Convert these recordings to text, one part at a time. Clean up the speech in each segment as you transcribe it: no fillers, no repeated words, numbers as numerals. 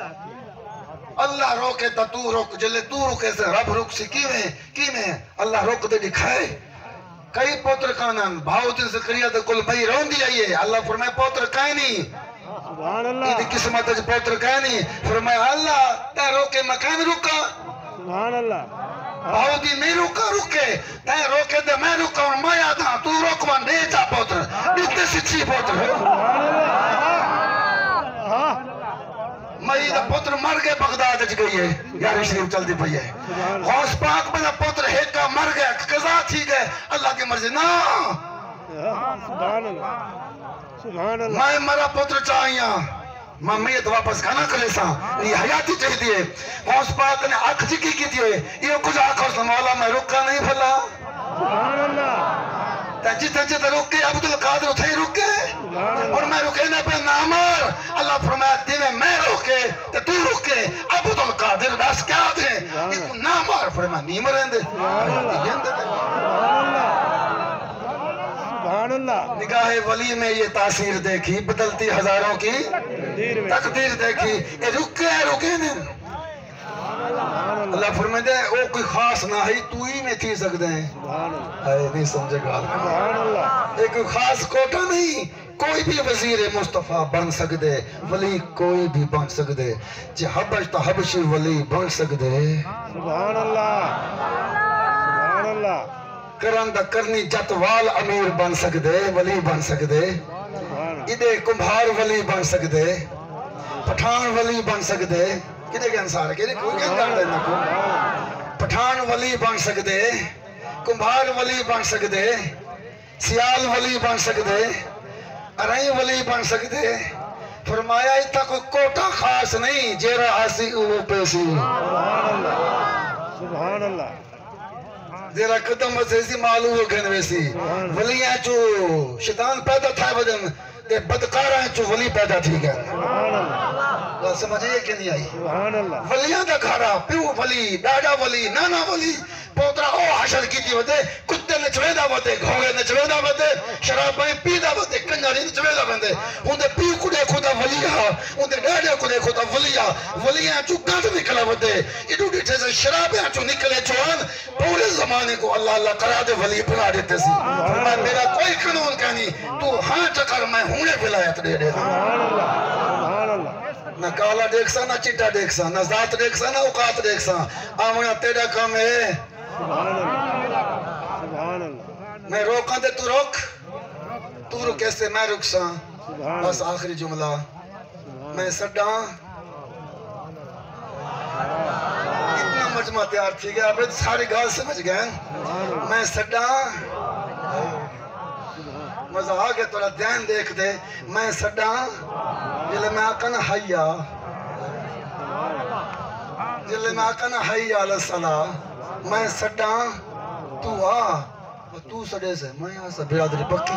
اللہ روکے تا تو روک جلے تو روکے سے رب روک سی کیویں اللہ روک دے دکھائے کئی پوتر کانن بھاؤ تے زکریا تے کل بھئی رون دی آئیے اللہ فرمائے پوتر کائیں نہیں سبحان اللہ یہ قسمت ہے پوتر کائیں نہیں فرمائے اللہ تے روکے مکان روکا سبحان اللہ بھاؤ دی میں روکے تے روکے دے میں روکا اور میں آدھا تو روکوان دے جا پوتر دیتے سچی پوتر مئی دا پوتر مر گئے بغداد اچ گئی ہے یاری شریف چل دی پئی ہے غوث پاک میں پوتر ہیکا مر گیا قضا تھی گئے اللہ کی مرضی نا سبحان اللہ سبحان اللہ میں مرا پوتر چاہیاں میں میت واپس کھانا کرے سا یہ حیاتی چاہی دیئے غوث پاک نے آنکھ جکی کی دیئے یہ کچھ آنکھوں سے مولا میں رکا نہیں بھلا سبحان اللہ جیتا رکے عبدالقادر اتھائی رکے اور میں رکے نہ پہ نامر اللہ فرمایا دیوے میں رکے تو رکے عبدالقادر بس کیا دے یہ نامر فرمایا نیمر رہندے سبحان اللہ نگاہ ولی میں یہ تاثیر دیکھی بدلتی ہزاروں کی تقدیر دیکھی یہ رکے نہیں اللہ فرمائے دے وہ کوئی خاص نہ ہے تو ہی میں تھی سکتے ہیں نہیں سمجھے گا ایک کوئی خاص کوٹا نہیں کوئی بھی وزیر مصطفیٰ بن سکتے ولی کوئی بھی بن سکتے جی حبش تا حبشی ولی بن سکتے سبحان اللہ سبحان اللہ کرندہ کرنی جتوال امیر بن سکتے ولی بن سکتے ادھے کمبھار ولی بن سکتے پٹھان ولی بن سکتے کدھے کے انسار ہے کدھے کوئی گندار دینا کو پٹھان ولی بن سکتے کمبھار ولی بن سکتے سیال ولی بن سکتے ارائیں ولی بن سکتے فرمایا اتنا کوئی کوٹا خاص نہیں جیرا آسی او پیسی سبحان اللہ جیرا قدم وزیسی معلوم ہو گھن ویسی ولیاں چو شیطان پیدا تھا بدن دے بدکارہ چو ولی پیدا تھی گئے سمجھئے کہ نہیں آئی ولیاں دا گھارا پیو ولی ڈاڈا ولی نانا ولی پوترا او حشر کی تھی ہوتے کتے نچوے دا ہوتے گھوڑے نچوے دا ہوتے شرابیں پی دا ہوتے کنجاری نچوے دا ہوتے اندھے پیو کدے خدا ولی ہا اندھے ڈاڈے کدے خدا ولی ہا ولیاں چو گند نکلا ہوتے ادھو ڈیٹھے سے شرابیں چو نکلے چوان پورے زمانے کو اللہ اللہ کرا دے ولی بنا دیتے سی فرمائے میرا کوئی قانون کہنی تو ہاں چکر میں ہونے ولایت دے دے نہ کالا دیکھ سا نہ چٹا دیکھ سا نہ ذات دیکھ سا نہ اوقات دیکھ سا آمنا تیرا کام ہے میں روکاں دے تو روک کیسے میں رک سا بس آخری جملہ میں سڈاں اتنا مجمع تیار تھی گیا اب ساری گال سمجھ گئے میں سڈاں مزہ آگے توڑا دین دیکھ دے میں سڈاں جلے میں آقا نا حیّا جلے میں آقا نا حیّا علیہ السلام میں سڈاں تو آ تو سڑے سے میں یہاں سے برادری پکی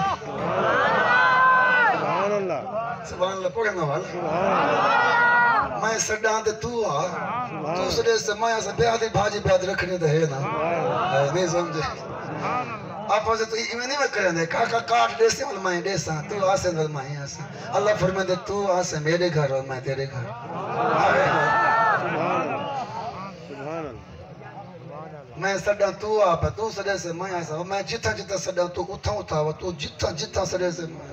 سبحان اللہ سبحان اللہ پڑھے نا والا میں سڈاں دے تو آ تو سڑے سے میں یہاں سے برادری رکھنے دے ہے نا نہیں سمجھے آپ واسے تو ایمیں نہیں میں کریں دے کاکا کاٹ دے سے علمائیں دے سا تو آسے علمائیں آسا اللہ فرمائے دے تو آسے میرے گھر اور میں تیرے گھر میں سڑا تو آپ تو سڑے سے میں آسا میں جتا جتا سڑا تو اتھا اتھا تو جتا جتا سڑے سے میں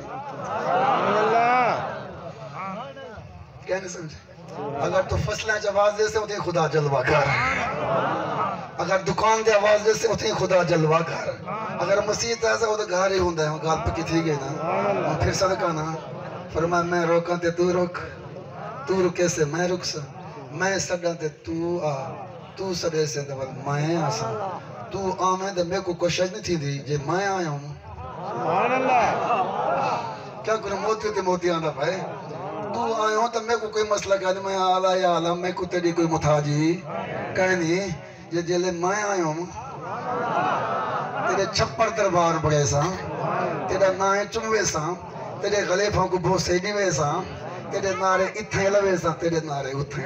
کیا نہیں سمجھے اگر تو فصلیں آواز دے سے اتنی خدا جلوہ گھر اگر دکان دے آواز دے سے اتنی خدا جلوہ گھر اگر مسیح ایسا وہ تو گھر ہی ہوندہ ہے وہ گال پکی تھی گئی نا پھر صدقہ نا فرمائے میں روکاں تے تو روک تو رکے سے میں رک سا میں سڑا تے تو آ تو سڑے سے دول میں آسا تو آمین دے میں کو کوشش نہیں تھی دی جے میں آیا ہوں سبحان اللہ کیا کروں موتی تے موتی آنا پائے تو آیا ہوں تو میں کو کوئی مسئلہ کہنے میں آلہ یا آلہ میں کو تیری کوئی متحاجی کہنی یہ جلے میں آیا ہوں تیرے چھپر دربار بڑے سا تیرے نائے چموے سا تیرے غلیفوں کو بہت سیڈی وے سا تیرے نارے اتھے لوے سا تیرے نارے اتھے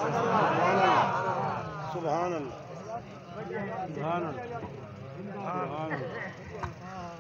سبحان اللہ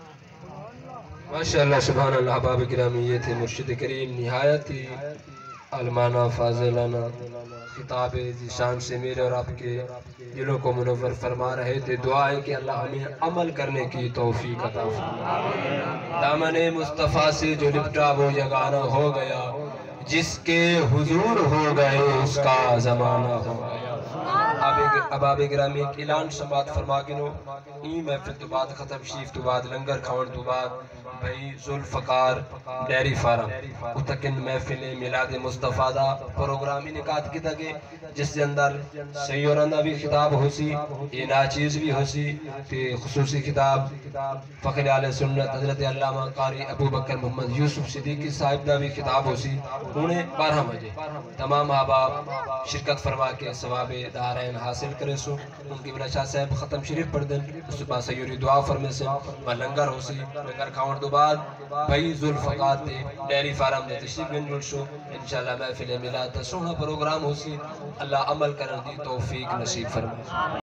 ماشاءاللہ سبحان اللہ احباب گرامی یہ تھے مرشد کریم نہایت ہی علمانہ فاضلانہ خطاب ذیشان سے میرے اور آپ کے دلوں کو منور فرما رہے تھے. دعا ہے کہ اللہ ہمیں عمل کرنے کی توفیق عطا فرمائے. دامن مصطفیٰ سے جو لپٹا وہ یگانہ ہو گیا, جس کے حضور ہو گئے اس کا زمانہ ہو گیا. اباب گرامی ایک اعلان سماعت فرما کے نو ای محفل تو بعد ختم شریف تو بعد لنگر کھاؤن تو بعد بھائی ذوالفقار ڈیری فارم اتکن محفل میلاد مصطفیٰ دا پروگرامی نکات کی تکے, جس کے اندر سیورندہ بھی خطاب ہو سی, یہ ناچیز بھی ہو سی, خصوصی خطاب فخر اہل سنت حضرت علامہ قاری ابو بکر محمد یوسف صدیقی صاحب دا بھی خطاب ہو سی. انہیں 12 بجے تمام احباب شرکت فرما کے ثواب دارین حاصل کرے سو. ان کی بلا شاہ صاحب ختم شریف پڑھ دیں, صبح سیوری دعا فرمے سے لنگر ہو سی. لنگر کھاؤن تو بعد بھائی ذوالفقار دے ڈیری فارم دے تشریف گنجل شو. انشاءاللہ محفل میلاد تا سونا پروگرام ہو سی. اللہ عمل کرن دی توفیق نصیب فرمائے.